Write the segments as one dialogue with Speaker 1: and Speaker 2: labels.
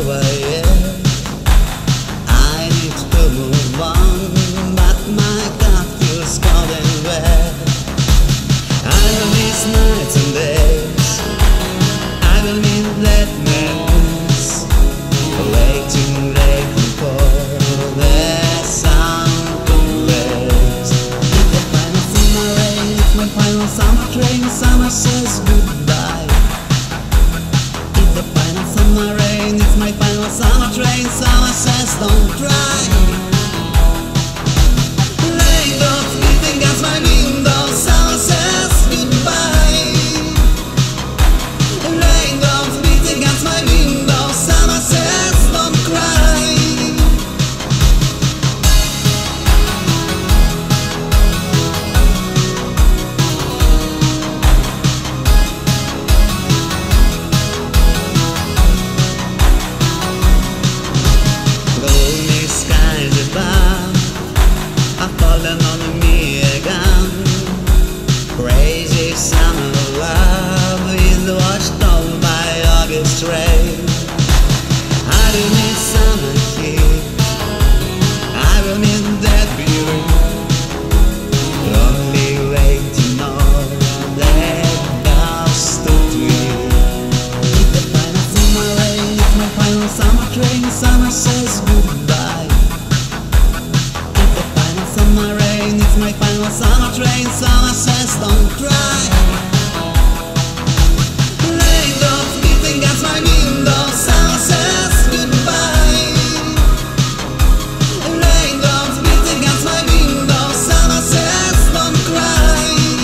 Speaker 1: over, yeah. I need to move on, but my gut feels cold and wet. I will miss nights and days, I will miss late nights, waiting for the sound to raise. It's the final summer rain, it's my final summer train, summer says goodbye. It's the final summer rain, it's my final summer train, summer says don't cry. Raindrops beating against my window, summer says goodbye. Raindrops beating against my window, summer says don't cry. Gloomy skies above are falling on me again. Crazy summer love is washed over by August rain. I will miss summer heat, I will miss that beauty. Only waiting on that dust to tweet. It's the final summer rain, it's my final summer train, summer says goodbye. It's the final summer rain, it's my final summer train, summer says don't cry. Raindrops beating against my window, summer says goodbye. Raindrops beating against my window, summer says don't cry.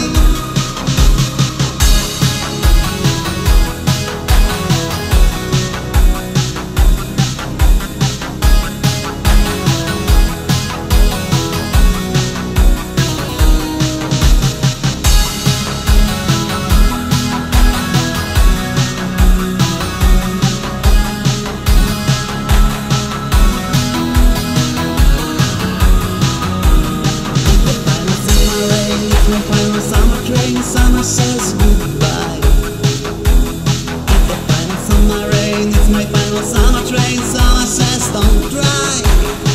Speaker 1: My final summer train, summer says goodbye. It's the final summer rain, it's my final summer train, summer says don't cry.